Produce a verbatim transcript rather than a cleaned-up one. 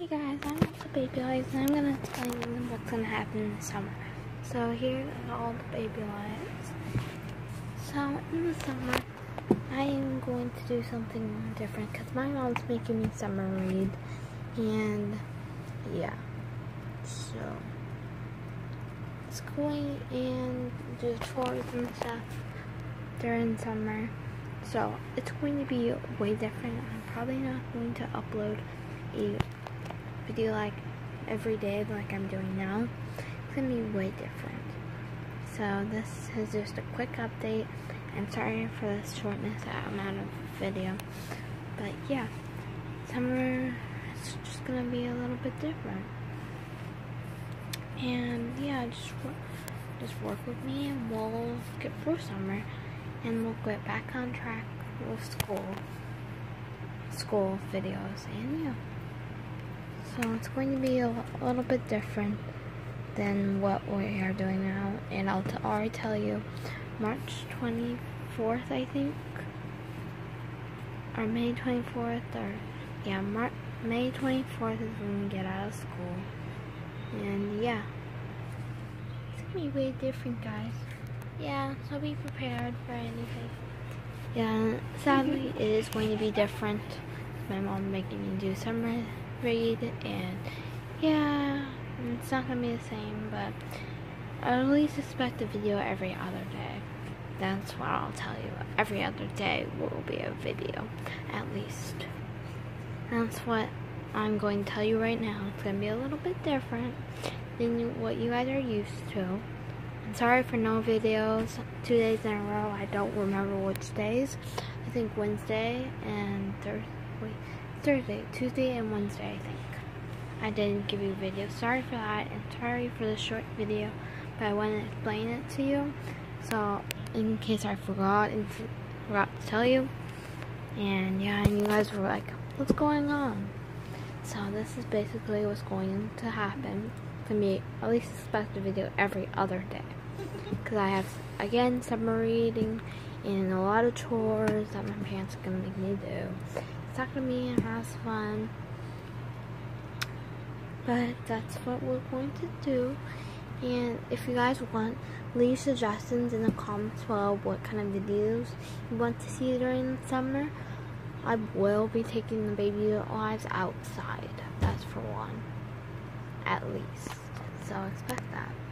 Hey guys, I'm the baby lights and I'm gonna explain what's gonna happen in the summer. So here are all the baby lights. So in the summer, I am going to do something different because my mom's making me summer read, and yeah, so it's going and do chores and stuff during summer. So it's going to be way different. I'm probably not going to upload a video like every day like I'm doing now. It's gonna be way different. So this is just a quick update. I'm sorry for the shortness amount of video, but yeah, summer is just gonna be a little bit different. And yeah, just work, just work with me, and we'll get through summer, and we'll get back on track with school, school videos, and yeah. So it's going to be a, a little bit different than what we are doing now, and I'll t already tell you, March twenty-fourth, I think, or May twenty-fourth, or yeah, Mar May twenty-fourth is when we get out of school, and yeah, it's gonna be way different, guys. Yeah, so be prepared for anything. Yeah, sadly, it is going to be different. My mom making me do summer read, and yeah, it's not gonna be the same, but I at least expect a video every other day. That's what I'll tell you. Every other day will be a video, at least. That's what I'm going to tell you right now. It's gonna be a little bit different than what you guys are used to. I'm sorry for no videos two days in a row. I don't remember which days. I think Wednesday and Thursday. Wait, Thursday, Tuesday, and Wednesday, I think. I didn't give you a video. Sorry for that, and sorry for the short video, but I want to explain it to you. So, in case I forgot and forgot to tell you, and yeah, and you guys were like, "What's going on?" So this is basically what's going to happen to me. At least expect a video every other day, because I have again summer reading and a lot of chores that my parents are gonna make me do. It's not gonna be as fun, but that's what we're going to do. And if you guys want, leave suggestions in the comments below what kind of videos you want to see during the summer. I will be taking the baby lives outside. That's for one, at least. So expect that.